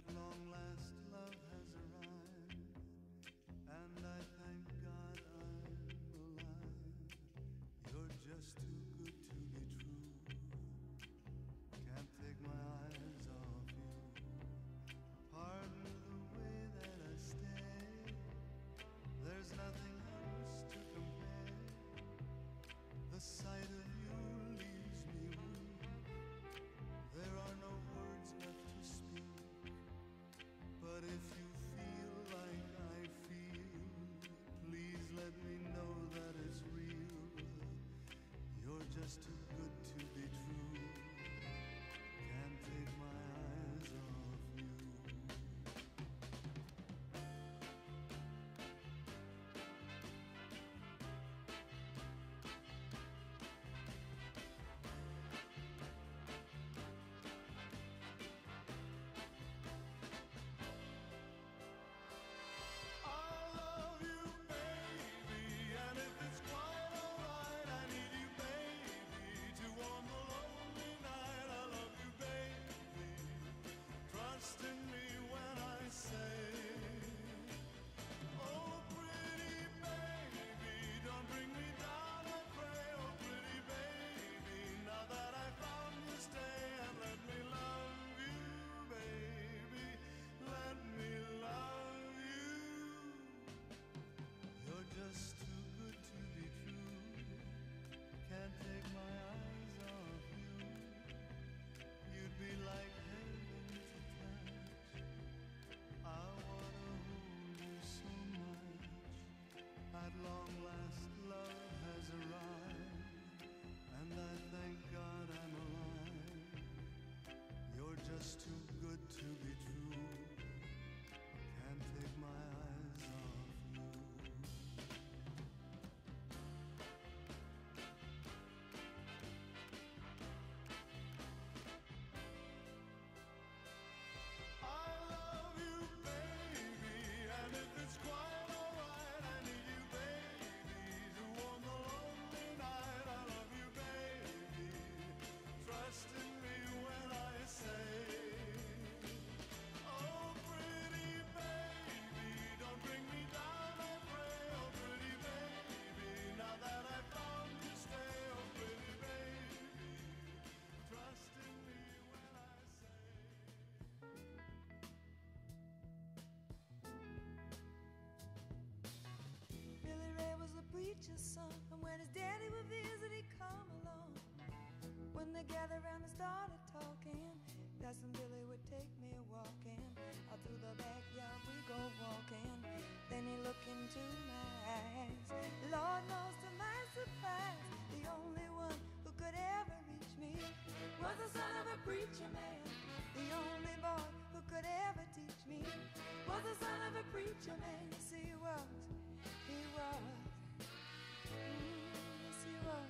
At long last love has arrived, and I thank God I'm alive. You're just too good to be true. Can't take my eyes off you. Pardon the way that I stay. There's nothing else to compare. The sight of you leaves me weak. There are no words left to speak. But if you feel like I feel, please let me know that it's real. You're just too good to be true. Can't take my eyes off you. Just too good to be true. Can't take my eyes off you. You'd be like heaven to touch. I wanna hold you so much. At long last love has arrived, and I thank God I'm alive. You're just too good to be true. Can't take my eyes off you. It's quite alright, I need you, baby, to warm the lonely night. I love you, baby, trust in me when I say, oh, pretty baby, don't bring me down, I pray. Oh, pretty baby, now that I found you, stay. Oh, pretty baby, trust in me when I say. Preacher's son, and when his daddy would visit, he'd come along. When they gathered around and started talking, Cousin Billy would take me walking. Out through the backyard we go walking. Then he looked into my eyes. Lord knows to my surprise, the only one who could ever reach me was the son of a preacher man. The only boy who could ever teach me was the son of a preacher man. Yes, he was. He was. Yes, he was.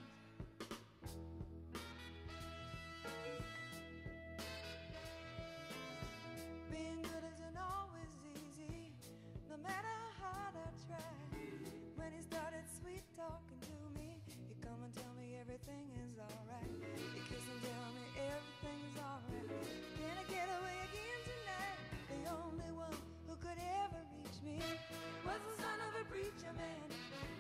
Being good isn't always easy, no matter how hard I try. When he started sweet talking to me, he'd come and tell me everything is alright. He'd kiss and tell me everything is alright. Can I get away again tonight? The only one who could ever reach me was the son of a preacher man.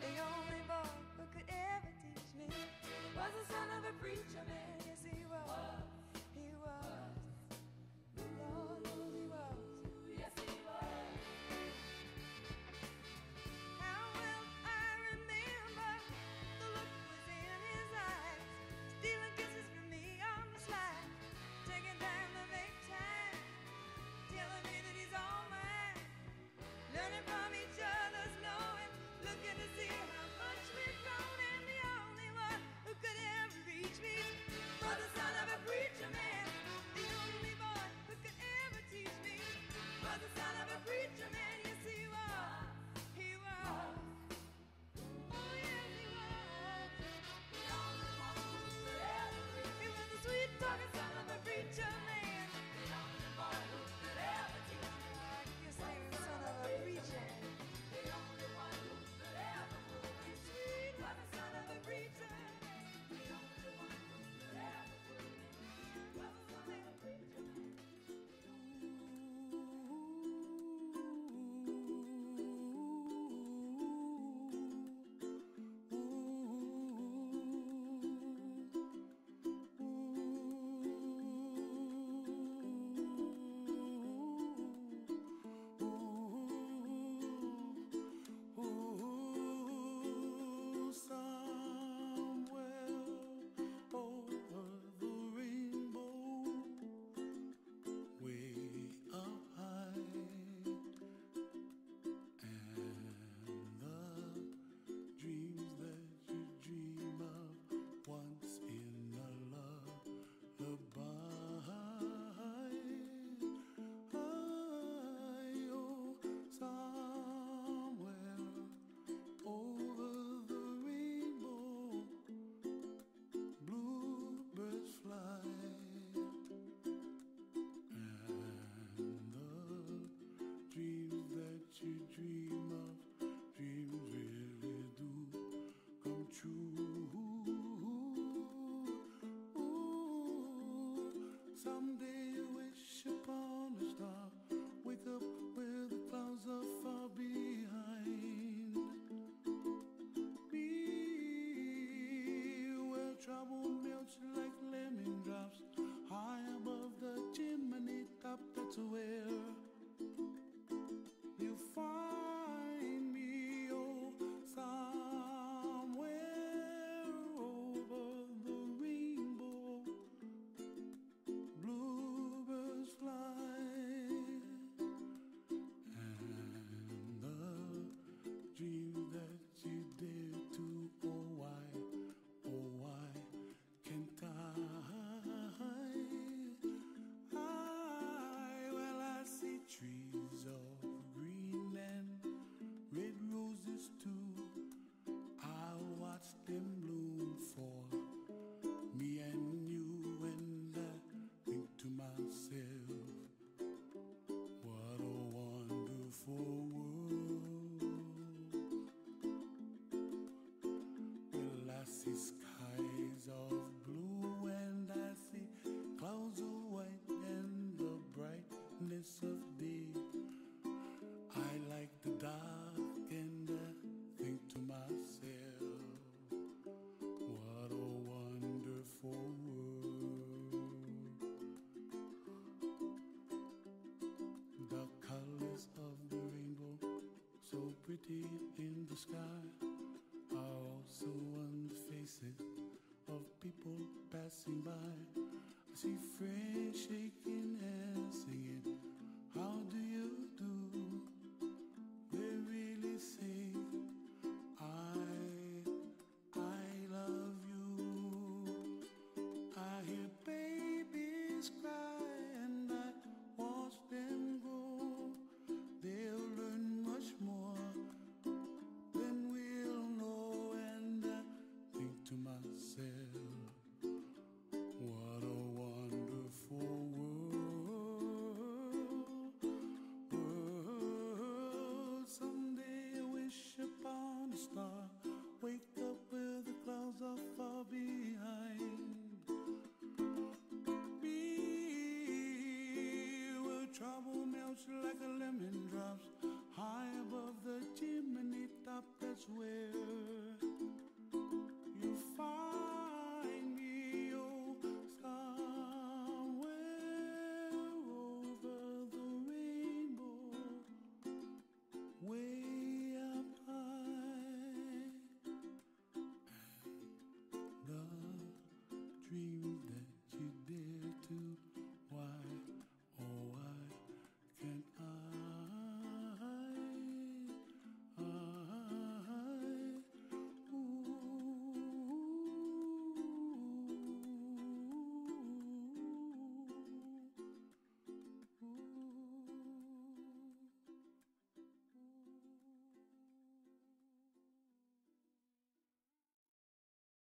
pretty in the sky are also on the faces of people passing by. I see friends shake